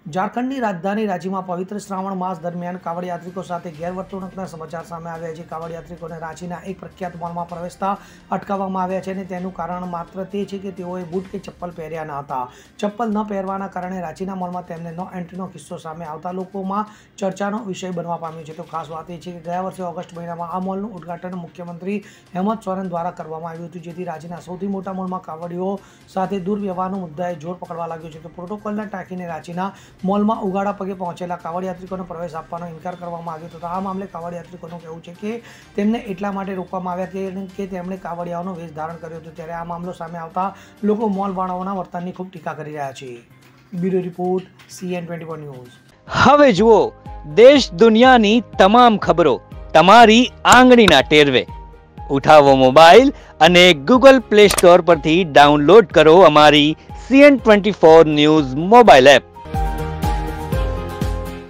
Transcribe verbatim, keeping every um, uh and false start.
ઝારખંડની રાજધાની રાંચીમાં પવિત્ર શ્રાવણ માસ દરમિયાન કાવડ યાત્રિકો સાથે ગેરવર્તણૂકના સમાચાર સામે આવ્યા છે। કાવડ યાત્રિકોને રાંચીના એક પ્રખ્યાત મોલમાં પ્રવેશતા અટકાવવામાં આવ્યા છે અને તેનું કારણ માત્ર તે છે કે તેઓએ બૂટ કે ચપ્પલ પહેર્યા ન હતા। ચપ્પલ ન પહેરવાના કારણે રાંચીના મોલમાં તેમને નો એન્ટ્રીનો કિસ્સો સામે આવતા લોકોમાં ચર્ચાનો વિષય બનવા પામ્યો છે। તો ખાસ વાત એ છે કે ગયા વર્ષે ઓગસ્ટ મહિનામાં આ મોલનું ઉદ્ઘાટન મુખ્યમંત્રી હેમંત સોરેન દ્વારા કરવામાં આવ્યું હતું, જેથી રાંચીના સૌથી મોટા મોલમાં કાવડીઓ સાથે દુર્વ્યવહારનો મુદ્દાએ જોર પકડવા લાગ્યો છે। તો પ્રોટોકોલને ટાંકીને રાંચીના મોલમાં ઉગાડા પગે પહોંચેલા કાવડ યાત્રિકોને પ્રવેશ આપવાનો ઇનકાર કરવામાં આવ્યો હતો। આ મામલે કાવડ યાત્રિકોનું કહેવું છે કે તેમને એટલા માટે રોકવામાં આવ્યા કે તેમણે કાવડિયાઓનો વેશ ધારણ કર્યો હતો। ત્યારે આ મામલો સામે આવતા લોકો મોલવાળાઓના વર્તનની ખૂબ ટીકા કરી રહ્યા છે। Bureau report C N twenty four news. હવે જુઓ દેશ દુનિયાની તમામ ખબરો તમારી આંગળીના ટેરવે। ઉઠાવો મોબાઈલ અને ગૂગલ પ્લે સ્ટોર પરથી ડાઉનલોડ કરો અમારી C N twenty four news mobile app.